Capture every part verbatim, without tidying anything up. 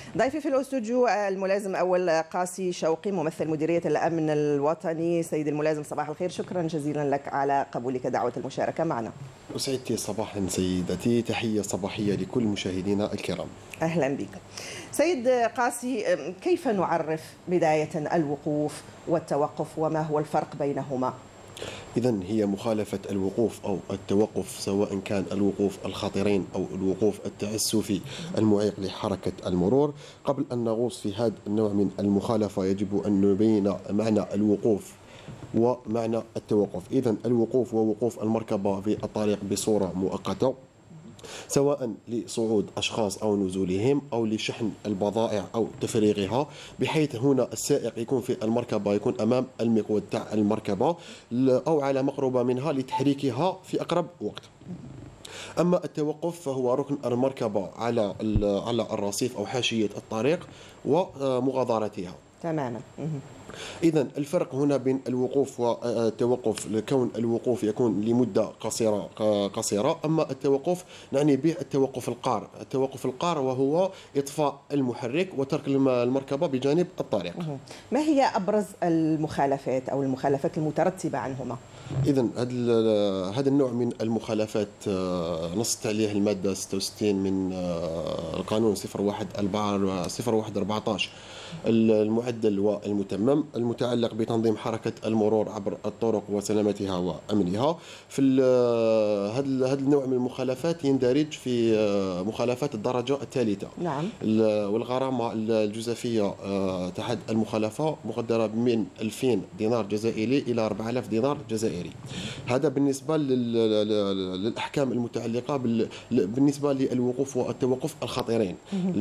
ضيفي في الاستوديو الملازم أول قاسي شوقي ممثل مديرية الأمن الوطني. سيد الملازم صباح الخير، شكرا جزيلا لك على قبولك دعوة المشاركة معنا. أسعدتي صباحا سيدتي، تحية صباحية لكل مشاهدينا الكرام. أهلا بك سيد قاسي. كيف نعرف بداية الوقوف والتوقف وما هو الفرق بينهما؟ إذن هي مخالفة الوقوف أو التوقف، سواء كان الوقوف الخطرين أو الوقوف التعسفي المعيق لحركة المرور. قبل أن نغوص في هذا النوع من المخالفة يجب أن نبين معنى الوقوف ومعنى التوقف. إذن الوقوف ووقوف المركبة في الطريق بصورة مؤقتة، سواء لصعود أشخاص أو نزولهم أو لشحن البضائع أو تفريغها، بحيث هنا السائق يكون في المركبة، يكون أمام المقود تاع المركبة أو على مقربة منها لتحريكها في أقرب وقت. أما التوقف فهو ركن المركبة على على الرصيف أو حاشية الطريق ومغادرتها تماما. إذن الفرق هنا بين الوقوف والتوقف، كون الوقوف يكون لمدة قصيرة قصيرة أما التوقف نعني به التوقف القار. التوقف القار وهو إطفاء المحرك وترك المركبة بجانب الطريق. ما هي أبرز المخالفات أو المخالفات المترتبة عنهما؟ إذن هذا النوع من المخالفات نصت عليه المادة ستة وستين من القانون صفر واحد أربعة عشر المعدل والمتمم، المتعلق بتنظيم حركة المرور عبر الطرق وسلامتها وأمنها. في هذا النوع من المخالفات يندرج في مخالفات الدرجة الثالثة. نعم. والغرامة الجزافية تحت المخالفة مقدرة من ألفين دينار جزائري إلى أربعة آلاف دينار جزائري. هذا بالنسبة للأحكام المتعلقة بالنسبة للوقوف والتوقف الخطيرين.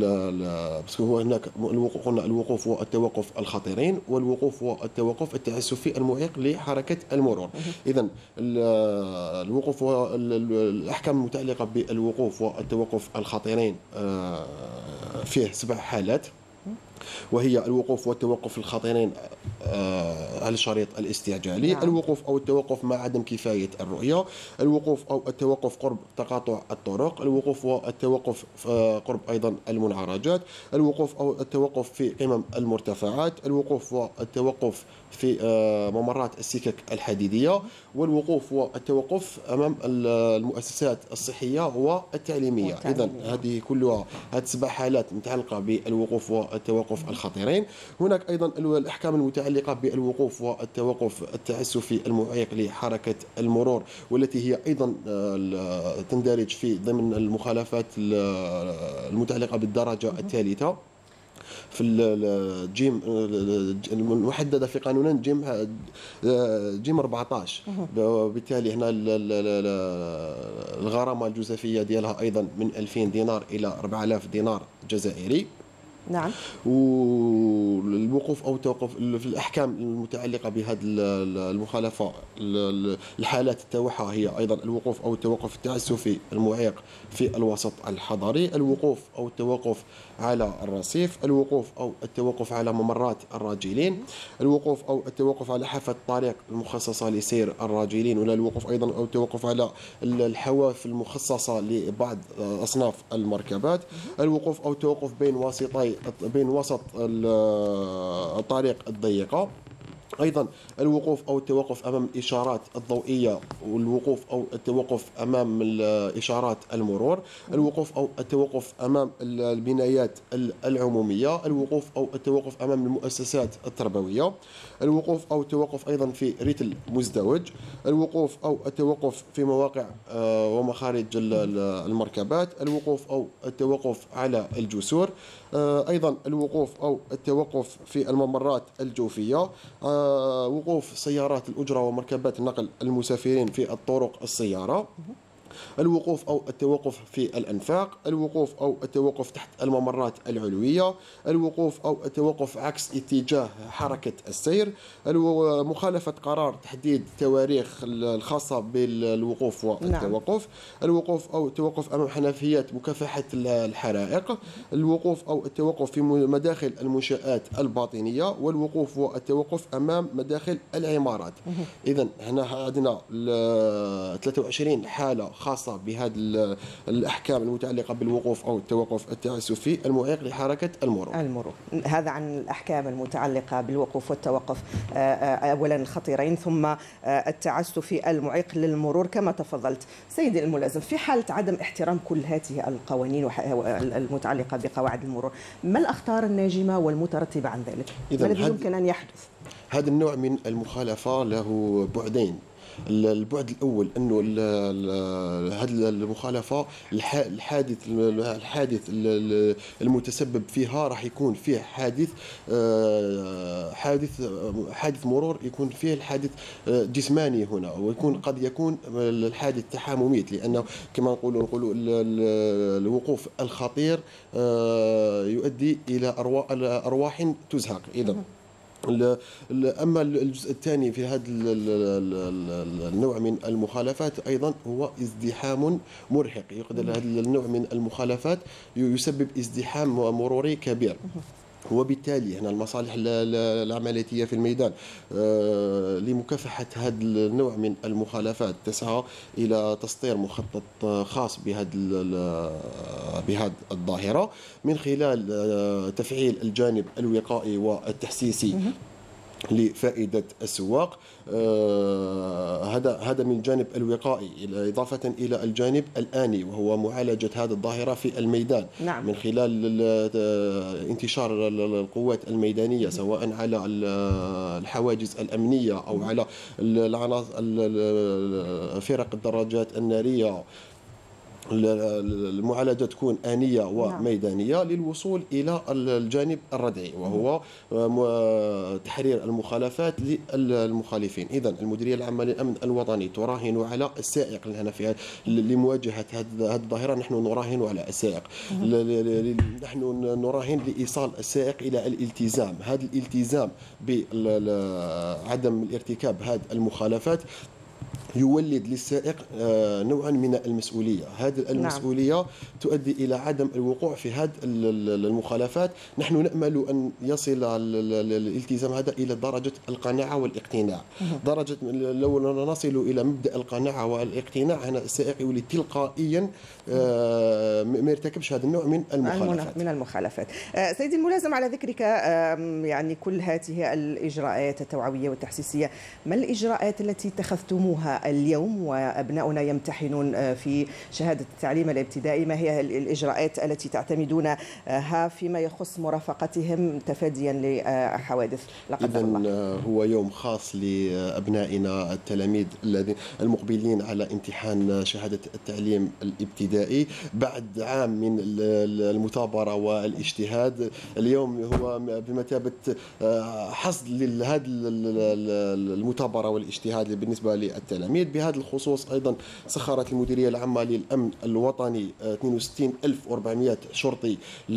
بس هو هناك قلنا الوقوف والتوقف الخطيرين والوقوف والتوقف التعسفي المعيق لحركة المرور. إذن الوقوف والأحكام المتعلقة بالوقوف والتوقف الخطيرين فيه سبع حالات، وهي الوقوف والتوقف الخطيرين على الشريط الاستعجالي، نعم. الوقوف أو التوقف مع عدم كفاية الرؤية، الوقوف أو التوقف قرب تقاطع الطرق، الوقوف والتوقف قرب أيضا المنعرجات، الوقوف أو التوقف في قمم المرتفعات، الوقوف والتوقف في ممرات السكك الحديدية، والوقوف والتوقف أمام المؤسسات الصحية والتعليمية. إذن هذه كلها هذه سبع حالات متعلقة بالوقوف والتوقف الخطيرين. هناك أيضا الأحكام المتعلقة بالوقوف والتوقف التعسفي المعيق لحركة المرور، والتي هي أيضا تندرج في ضمن المخالفات المتعلقة بالدرجة الثالثة في الجيم المحدده في قانون جيم جيم أربعة عشر. وبالتالي هنا الغرامه الجزافيه ديالها ايضا من ألفين دينار الى أربعة آلاف دينار جزائري. نعم. والوقوف او التوقف في الاحكام المتعلقه بهذه المخالفه الحالات تاعها هي ايضا الوقوف او التوقف التعسفي المعيق في الوسط الحضري، الوقوف او التوقف على الرصيف، الوقوف او التوقف على ممرات الراجلين، الوقوف او التوقف على حافه الطريق المخصصه لسير الراجلين، ولا الوقوف ايضا او التوقف على الحواف المخصصه لبعض اصناف المركبات، الوقوف او التوقف بين واسطي بين وسط الطريق الضيقة، أيضا الوقوف أو التوقف أمام الإشارات الضوئية، والوقوف أو التوقف أمام إشارات المرور، الوقوف أو التوقف أمام البنايات العمومية، الوقوف أو التوقف أمام المؤسسات التربوية، الوقوف أو التوقف أيضا في رتل مزدوج، الوقوف أو التوقف في مواقع ومخارج المركبات، الوقوف أو التوقف على الجسور، أيضا الوقوف أو التوقف في الممرات الجوفية، وقوف سيارات الأجرة ومركبات نقل المسافرين في الطرق السيارة، الوقوف أو التوقف في الأنفاق، الوقوف أو التوقف تحت الممرات العلوية، الوقوف أو التوقف عكس اتجاه حركة السير، مخالفة قرار تحديد تواريخ الخاصة بالوقوف والتوقف، الوقوف أو التوقف أمام حنفيات مكافحة الحرائق، الوقوف أو التوقف في مداخل المنشآت الباطنية، والوقوف والتوقف أمام مداخل العمارات. إذن هنا عندنا ثلاثة وعشرين حالة خاصة بهذه الأحكام المتعلقة بالوقوف أو التوقف التعسفي المعيق لحركة المرور. المرور، هذا عن الأحكام المتعلقة بالوقوف والتوقف أولا الخطيرين، ثم التعسفي المعيق للمرور كما تفضلت. سيدي الملازم، في حالة عدم احترام كل هذه القوانين المتعلقة بقواعد المرور، ما الأخطار الناجمة والمترتبة عن ذلك؟ ما الذي يمكن أن يحدث؟ هذا النوع من المخالفة له بعدين. البعد الاول انه هذه المخالفه الحادث الحادث المتسبب فيها راح يكون فيه حادث حادث حادث مرور، يكون فيه الحادث جسماني هنا، ويكون قد يكون الحادث تحاممي، لانه كما نقولوا نقولوا الوقوف الخطير يؤدي الى ارواح تزهق. اذا اما الجزء الثاني في هذا النوع من المخالفات ايضا هو ازدحام مرهق. يقدر هذا النوع من المخالفات يسبب ازدحام مروري كبير، وبالتالي هنا المصالح العملياتيه في الميدان لمكافحه هذا النوع من المخالفات تسعى الى تسطير مخطط خاص بهذا بهذه الظاهره من خلال تفعيل الجانب الوقائي والتحسيسي لفائدة السواق. هذا هذا من الجانب الوقائي، إضافة إلى الجانب الآني وهو معالجة هذه الظاهرة في الميدان. نعم. من خلال انتشار القوات الميدانية سواء على الحواجز الأمنية أو على فرق الدراجات النارية. المعالجة تكون آنية وميدانية للوصول إلى الجانب الردعي وهو تحرير المخالفات للمخالفين. إذن المديرية العامة للأمن الوطني تراهن على السائق هنا في لمواجهة هذه الظاهرة. نحن نراهن على السائق، نحن نراهن لإيصال السائق إلى الالتزام. هذا الالتزام بعدم الارتكاب هذه المخالفات يولد للسائق نوعا من المسؤولية. هذه المسؤولية نعم. تؤدي إلى عدم الوقوع في هذه المخالفات. نحن نأمل أن يصل الالتزام هذا إلى درجة القناعة والاقتناع. درجة لو نصل إلى مبدأ القناعة والاقتناع هنا السائق يولي تلقائيا ما يرتكبش هذا النوع من المخالفات. من المخالفات. سيدي الملازم، على ذكرك يعني كل هذه الإجراءات التوعوية والتحسيسية، ما الإجراءات التي اتخذتموها اليوم وأبناؤنا يمتحنون في شهادة التعليم الابتدائي؟ ما هي الإجراءات التي تعتمدونها فيما يخص مرافقتهم تفاديا لحوادث لا قدر الله؟ إذن هو يوم خاص لأبنائنا التلاميذ الذين المقبلين على امتحان شهادة التعليم الابتدائي بعد عام من المثابرة والاجتهاد. اليوم هو بمثابة حصد لهذه المثابرة والاجتهاد بالنسبة للتلاميذ. بهذا الخصوص أيضا سخرت المديرية العامة للأمن الوطني اثنين وستين ألف وأربعمائة شرطي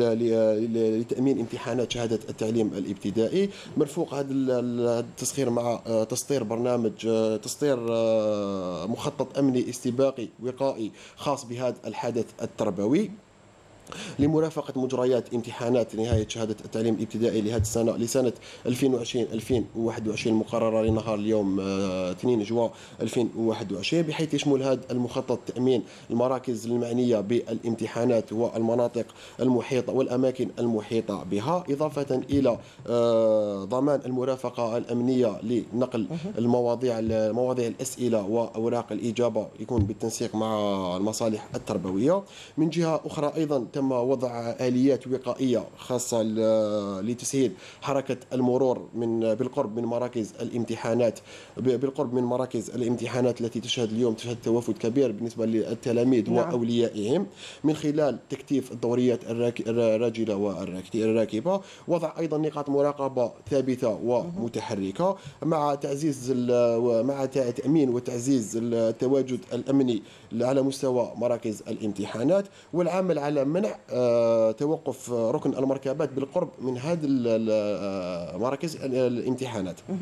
لتأمين امتحانات شهادة التعليم الابتدائي. مرفوق هذا التسخير مع تسطير برنامج تسطير مخطط أمني استباقي وقائي خاص بهذا الحدث التربوي لمرافقة مجريات امتحانات نهاية شهادة التعليم الابتدائي لهذه السنة لسنة ألفين وعشرين ألفين وواحد وعشرين المقررة لنهار اليوم اثنين جوان ألفين وواحد وعشرين، بحيث يشمل هذا المخطط تأمين المراكز المعنية بالامتحانات والمناطق المحيطة والأماكن المحيطة بها، إضافة إلى ضمان المرافقة الأمنية لنقل المواضيع مواضيع الأسئلة وأوراق الإجابة يكون بالتنسيق مع المصالح التربوية. من جهة أخرى أيضا تم وضع آليات وقائية خاصة لتسهيل حركة المرور من بالقرب من مراكز الامتحانات بالقرب من مراكز الامتحانات التي تشهد اليوم تشهد توافد كبير بالنسبة للتلاميذ نعم. وأوليائهم، من خلال تكثيف الدوريات الراجلة والراكبة، وضع أيضا نقاط مراقبة ثابتة ومتحركة مع تعزيز مع تأمين وتعزيز التواجد الأمني على مستوى مراكز الامتحانات، والعمل على منع توقف ركن المركبات بالقرب من هذه مراكز الامتحانات.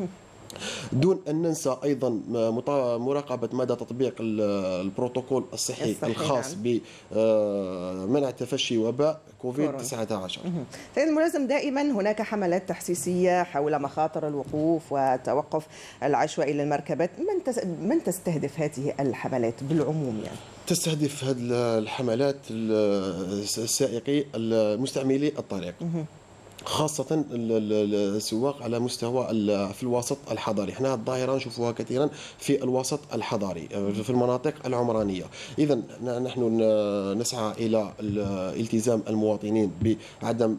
دون أن ننسى أيضا مراقبة مدى تطبيق البروتوكول الصحي الخاص بمنع تفشي وباء كوفيد تسعة عشر. سيد الملازم، دائما هناك حملات تحسيسية حول مخاطر الوقوف والتوقف العشوائي للمركبات، من من تستهدف هذه الحملات بالعموم؟ يعني تستهدف هذه الحملات السائقي المستعملي الطريق، خاصة السواق على مستوى في الوسط الحضري. احنا الظاهرة نشوفوها كثيرا في الوسط الحضري في المناطق العمرانية. إذا نحن نسعى إلى التزام المواطنين بعدم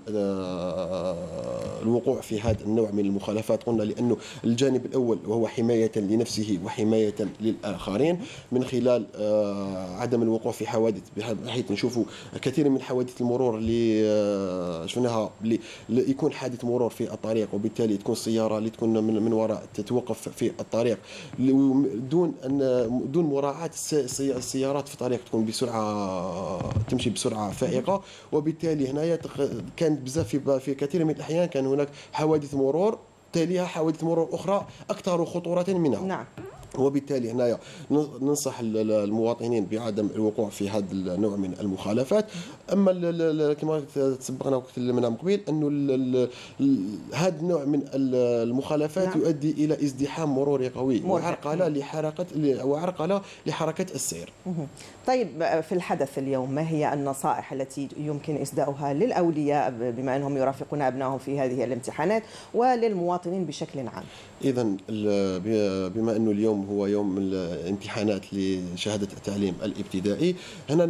الوقوع في هذا النوع من المخالفات، قلنا لأنه الجانب الأول وهو حماية لنفسه وحماية للآخرين من خلال عدم الوقوع في حوادث، بحيث نشوفوا كثير من حوادث المرور اللي شفناها يكون حادث مرور في الطريق، وبالتالي تكون السياره اللي تكون من من وراء تتوقف في الطريق دون ان دون مراعاه السيارات في الطريق، تكون بسرعه تمشي بسرعه فائقه، وبالتالي هنايا كانت بزاف في في كثير من الاحيان كان هناك حوادث مرور تاليها حوادث مرور اخرى اكثر خطوره منها. نعم. وبالتالي هنايا ننصح المواطنين بعدم الوقوع في هذا النوع من المخالفات. اما كما سبقنا وتكلمنا من قبل انه هذا النوع من المخالفات نعم. يؤدي الى ازدحام مروري قوي وعرقله لحركه وعرقله لحركه السير. طيب، في الحدث اليوم ما هي النصائح التي يمكن اسداؤها للاولياء بما انهم يرافقون ابنائهم في هذه الامتحانات وللمواطنين بشكل عام؟ اذا بما انه اليوم هو يوم الامتحانات لشهاده التعليم الابتدائي، هنا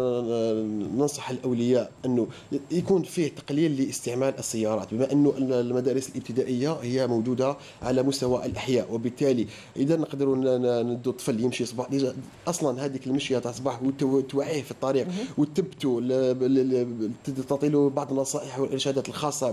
ننصح الاولياء انه يكون فيه تقليل لاستعمال السيارات، بما انه المدارس الابتدائيه هي موجوده على مستوى الاحياء، وبالتالي اذا نقدروا ندو الطفل يمشي صباح اصلا هذيك المشيه تاع الصباح وتوعيه في الطريق وتثبتوا تعطي له بعض النصائح والارشادات الخاصه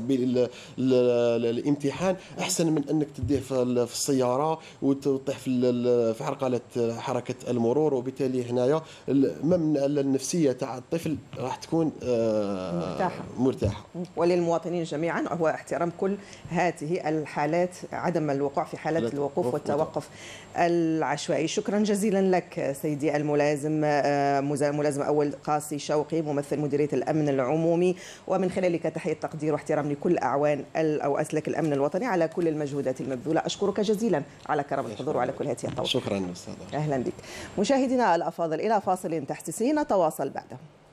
بالامتحان، احسن من انك تديه في السياره وتطيح في في عرقله حركه المرور. وبالتالي هنايا من النفسيه تاع الطفل راح تكون مرتاحه مرتاحه وللمواطنين جميعا هو احترام كل هذه الحالات، عدم الوقوع في حالات الوقوف والتوقف العشوائي. شكرا جزيلا لك سيدي الملازم، ملازم اول قاسي شوقي، ممثل مديريه الامن العمومي، ومن خلالك تحيه تقدير واحترام لكل اعوان او اسلاك الامن الوطني على كل المجهودات المبذوله. اشكرك جزيلا على كرم الحضور وعلى كل هذه التوضيحات. شكرا استاذ. اهلا بك. مشاهدينا الافاضل، الى فاصل تحسيسي نتواصل بعده.